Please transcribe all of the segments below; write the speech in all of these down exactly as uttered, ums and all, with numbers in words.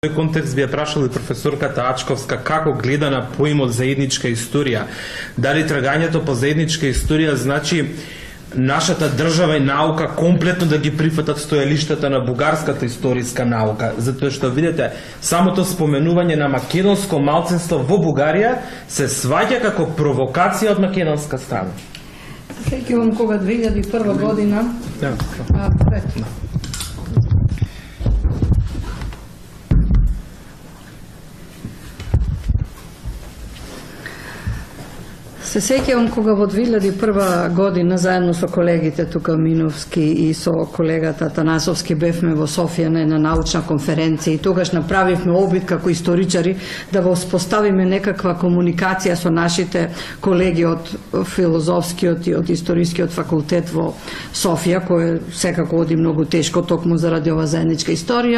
тој контекст ви е прашала и професорката Ачковска како гледа на поимот заедничка историја. Дали трагањето по заедничка историја значи нашата држава и наука комплетно да ги прифатат стојалиштата на бугарската историска наука, затоа што видите, самото споменување на македонско малцинство во Бугарија се сваќа како провокација од македонска страна. Сеќавам кога две илјади и прва година, а, пред. Се сеќавам кога во две илјади и прва година заедно со колегите тука Миновски и со колегата Танасовски бевме во Софија на една научна конференција и тогаш направивме обид како историчари да воспоставиме некаква комуникација со нашите колеги од филозофскиот и од историскиот факултет во Софија, кој секако оди многу тешко токму заради ова заедничка историја.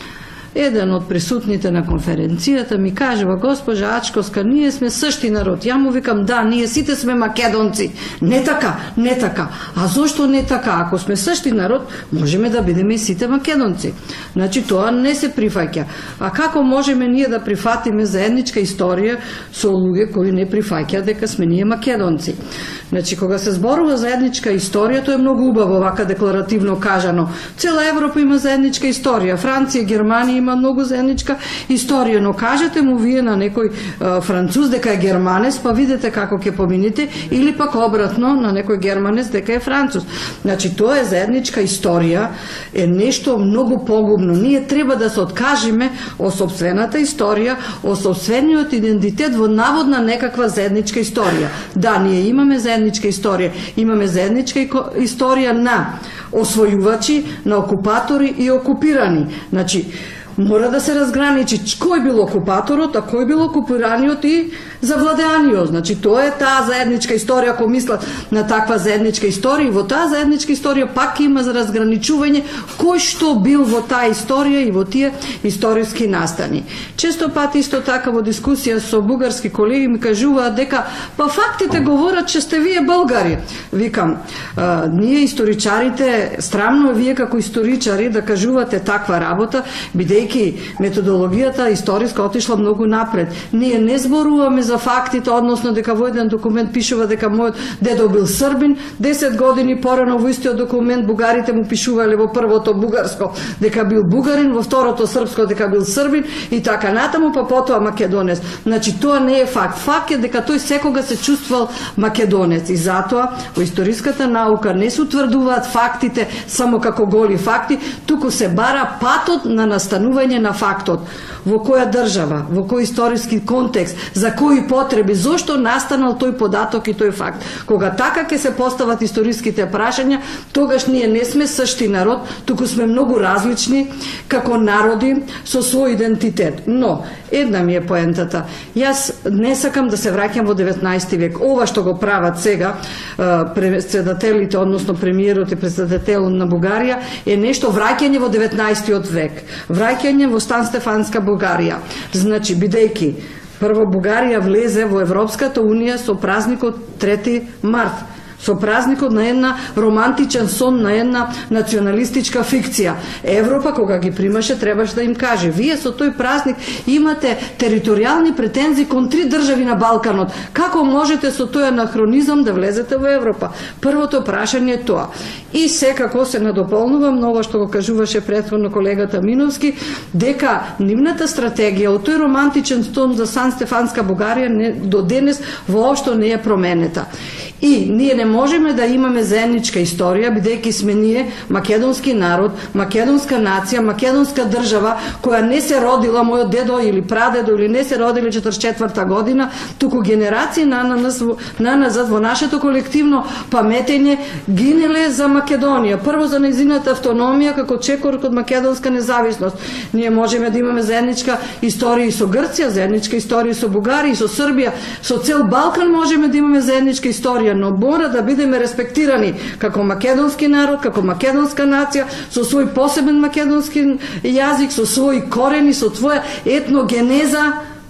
Еден од присутните на конференцијата ми кажува: госпожа Ачковска, ние сме същи народ. Ја му викам: да, ние сите сме македонци. Не така, не така. А зошто не така? Ако сме същи народ, можеме да бидеме и сите македонци. Значи тоа не се прифаќа. А како можеме ние да прифатиме заедничка историја со луѓе кои не прифаќаат дека сме ние македонци? Значи кога се зборува заедничка историја, тоа е многу убаво вака декларативно кажано. Цела Европа има заедничка историја, Франција, Германија има многу заедничка историја, но кажете му вие на некој а, француз дека е германец, па видите како ќе помините, или пак обратно на некој германец дека е француз. Значи тоа е заедничка историја, е нешто многу погубно. Ние треба да се откажеме од сопствената историја, од сопствениот идентитет во наводна некаква заедничка историја. Да, ние имаме заедничка историја, имаме заедничка историја на освојувачи, на окупатори и окупирани. Значи, мора да се разграничи кој бил окупаторот, а кој бил окупираниот и завладеаниот. Значи, тоа е таа заедничка историја, ако мислат на таква заедничка историја, и во таа заедничка историја пак има за разграничување кој што бил во таа историја и во тие историски настани. Често пати исто така во дискусија со бугарски колеги ми кажуваат дека па фактите говорат че сте вие българи. Викам, а, ние историчарите, срамно вие како историчари да кажувате таква работа, бидејќи методологијата историска отишла многу напред. Ние не зборуваме за фактите, односно дека во еден документ пишува дека мојот дедо бил србин, десет години порано во истиот документ бугарите му пишувале во првото бугарско дека бил бугарин, во второто српско дека бил србин и така натаму, па потоа македонец. Значи тоа не е факт. Факт е дека тој секога се чувствувал македонец и затоа во историската наука не се утврдуваат фактите само како голи факти, туку се бара патот на настанување на фактот. Во која држава, во кој историски контекст, за кои потреби, зошто настанал тој податок и тој факт. Кога така ќе се постават историските прашања, тогаш ние не сме същи народ, туку сме многу различни како народи со свој идентитет. Но, една ми е поентата. Јас не сакам да се враќам во деветнаесети век. Ова што го прават сега председателите, односно премиерот и председател на Бугарија, е нешто враќање во деветнаесеттиот век. Враќање во Сан-Стефанска Бугарија. Значи, бидејќи прво Бугарија влезе во Европската унија со празникот трети март, со празникот на една романтичен сон, на една националистичка фикција. Европа, кога ги примаше, требаше да им каже: вие со тој празник имате територијални претензии кон три држави на Балканот. Како можете со тој анахронизам да влезете во Европа? Првото прашање е тоа. И секако се надополнувам на ова што го кажуваше претходно колегата Миновски, дека нивната стратегија од тој романтичен сон за Сан-Стефанска Бугарија не, до денес воопшто не е променета. И ние не можеме да имаме заедничка историја, бидејќи сме ние македонски народ, македонска нација, македонска држава, која не се родила, мојот дедо или прадедо или не се родили четиридесет и четврта година, туку генерации на нас, на назад во нашето колективно паметење гинеле за Македонија. Прво за нејзината автономија како чекор од македонска независност. Ние можеме да имаме заедничка историја и со Грција, заедничка историја со Бугарија, и со Србија, со цел Балкан можеме да имаме заедничка историја, но мора да бидеме респектирани како македонски народ, како македонска нација, со свој посебен македонски јазик, со своји корени, со своја етногенеза,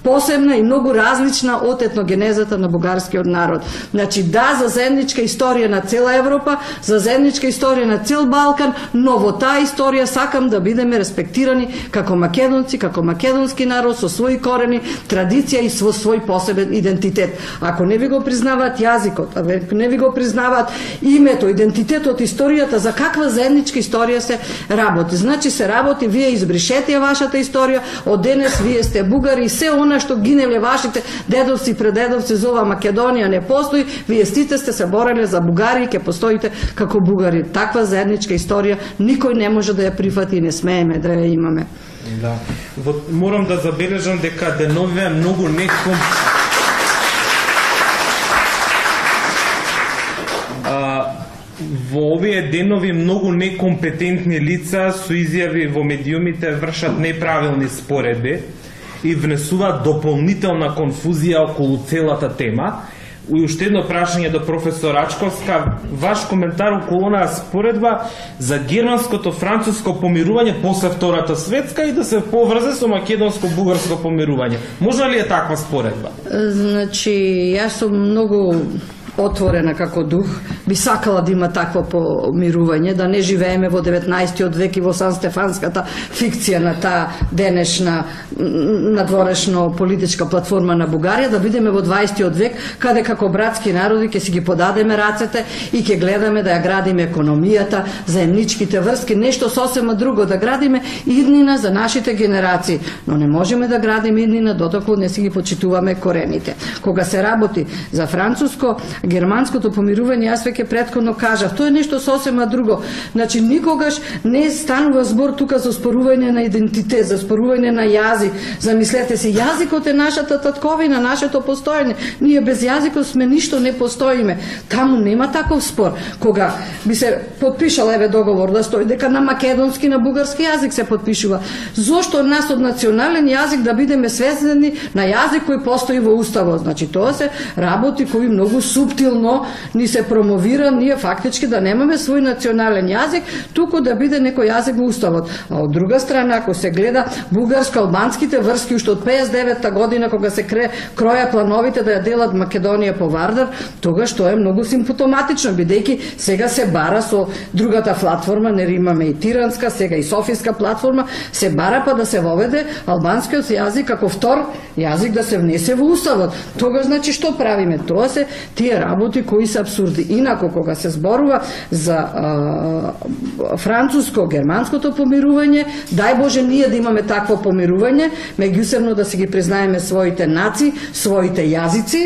посебна и многу различна од етногенезата на бугарскиот народ. Значи да, за заедничка историја на цела Европа, за заедничка историја на цел Балкан, но во таа историја сакам да бидеме респектирани како македонци, како македонски народ со своји корени, традиција и со свој посебен идентитет. Ако не ви го признаваат јазикот, ако не ви го признаваат името, идентитетот, историјата, за каква заедничка историја се работи? Значи се работи, вие избришете вашата историја, од денес вие сте бугари и се она што гинеле вашите дедовци и предедовци за ова Македонија не постои, вие сите сте се бореле за бугари и ќе постоите како бугари. Таква заедничка историја никој не може да ја прифати и не смееме да ја имаме. Да. Вот морам да забележам дека деновиве многу неком а, во овие денови многу некомпетентни лица со изјави во медиумите вршат неправилни споредби и внесуваат дополнителна конфузија околу целата тема. И уште едно прашање до професор Ачковска, ваш коментар околу онаа споредба за германско-француско помирување после Втората светска и да се поврзе со македонско-бугарско помирување. Може ли е таква споредба? Значи, јас сум многу отворена како дух, би сакала да има такво помирување, да не живееме во деветнаесеттиот век и во Сан-Стефанската фикција на таа денешна надворешно политичка платформа на Бугарија, да бидеме во дваесеттиот век, каде како братски народи ќе си ги подадеме рацете и ќе гледаме да ја градиме економијата, заедничките врски, нешто сосема друго, да градиме иднина за нашите генерации. Но не можеме да градиме иднина додоколу не си ги почитуваме корените. Кога се работи за француско германското помирување, јас веќе претходно кажав, тоа е нешто сосема друго. Значи, никогаш не станува збор тука за спорување на идентитет, за спорување на јазик. Замислете се, јазикот е нашата татковина, нашето постоење. Ние без јазикот сме ништо, не постоиме. Таму нема таков спор. Кога би се подпишал еве договор да стои дека на македонски, на бугарски јазик се подпишува. Зошто нас од национален јазик да бидеме свесени на јазик кој постои во уставот? Значи, тоа се работи кои многу субтилно ни се промовира, ние фактички да немаме свој национален јазик, туку да биде некој јазик во уставот. А од друга страна, ако се гледа бугарско-албанските врски уште од песет и девета година, кога се кре, кроја плановите да ја делат Македонија по Вардар, тогаш тоа е многу симптоматично, бидејќи сега се бара со другата платформа, не имаме и Тиранска, сега и Софиска платформа, се бара па да се воведе албанскиот јазик како втор јазик да се внесе во уставот. Тогаш, значи, што правиме? Тоа се тие работи кои се абсурди. Инако, кога се зборува за а, француско-германското помирување, дај Боже ние да имаме такво помирување, меѓусебно да си ги признаеме своите наци, своите јазици.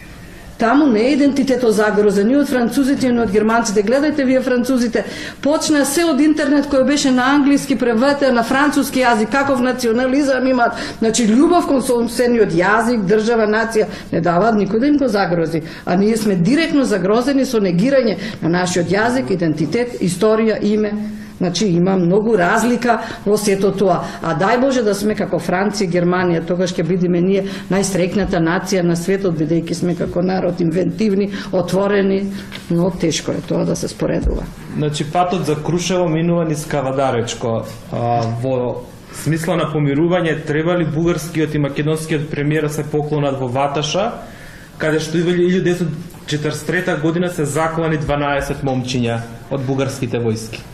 Таму не е идентитетот загрозен ни од французите, ни од германците. Гледајте вие французите, почна се од интернет кој беше на англиски преведен на француски јазик, каков национализам имаат. Значи љубов кон собствениот јазик, држава, нација не даваат никој да им го загрози, а ние сме директно загрозени со негирање на нашиот јазик, идентитет, историја, име. Значи има многу разлика во сето тоа. А дај Боже да сме како Франција, Германија, тогаш ќе бидеме ние најстрекната нација на светот, бидејќи сме како народ инвентивни, отворени, но тешко е тоа да се споредува. Значи патот за Крушево минува низ Кавадаречко. А, во смисла на помирување, треба ли бугарскиот и македонскиот премиер се поклонат во Ваташа, каде што и во илјадесетстотини деветдесет и четиридесета година се заклани дванаесет момчиња од бугарските војски?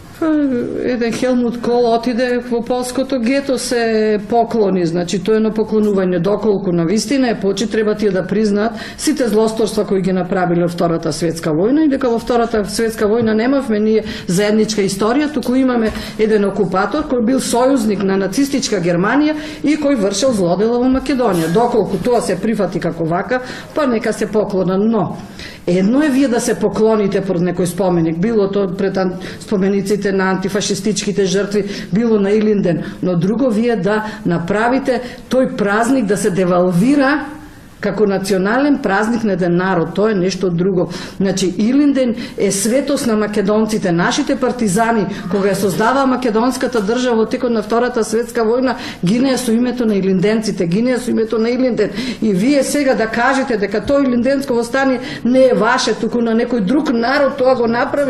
Еден Хелмут Кол отиде во полското гето, се поклони, значи тоа е на поклонување, доколку на вистина е почит, треба тие да признаат сите злосторства кои ги направиле во Втората светска војна и дека во Втората светска војна немавме ние заедничка историја, туку имаме еден окупатор кој бил сојузник на нацистичка Германија и кој вршел злодела во Македонија. Доколку тоа се прифати како вака, па нека се поклона, но едно е вие да се поклоните пред некој споменик, било тоа пред спомениците на антифашистичките жртви, било на Илинден, но друго вие да направите тој празник да се девалвира како национален празник на еден народ. Тоа е нешто друго. Значи, Илинден е светост на македонците. Нашите партизани, кога ја создава македонската држава во текот на Втората светска војна, гинеа со името на илинденците, гинеа со името на Илинден. И вие сега да кажете дека тој илинденско востание не е ваше, туку на некој друг народ тоа го направил,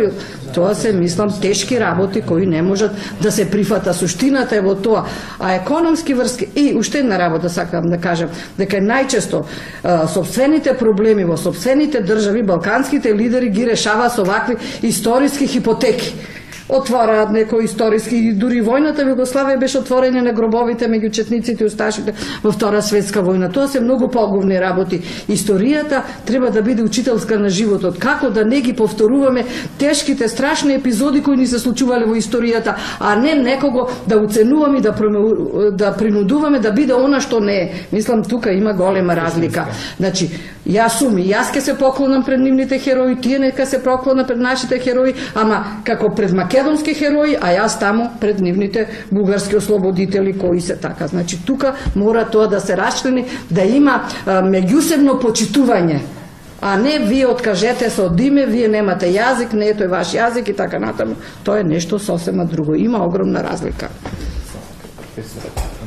Тоа се, мислам, тешки работи кои не можат да се прифата. Суштината е во тоа. А економски врски, и уште една работа сакам да кажам, дека најчесто а, собствените проблеми во собствените држави, балканските лидери ги решава со вакви историски хипотеки. Отвораат некои историски, дури војната во Југославија беше отворење на гробовите меѓу четниците и усташите во Втора светска војна. Тоа се многу поговни работи. Историјата треба да биде учителска на животот. Како да не ги повторуваме тешките, страшни епизоди кои ни се случувале во историјата, а не некого да уценуваме и да, да принудуваме да биде она што не е. Мислам, тука има голема разлика. Значи, јас сум и јас ке се поклонам пред нивните херои, тие нека се поклонат пред нашите херои, ама како пред македонски херои, а јас таму пред нивните бугарски ослободители кои се така. Значи, тука мора тоа да се расчлени, да има а, меѓусебно почитување, а не вие откажете се од име, вие немате јазик, не е тој ваш јазик и така натаму. Тоа е нешто сосема друго. Има огромна разлика.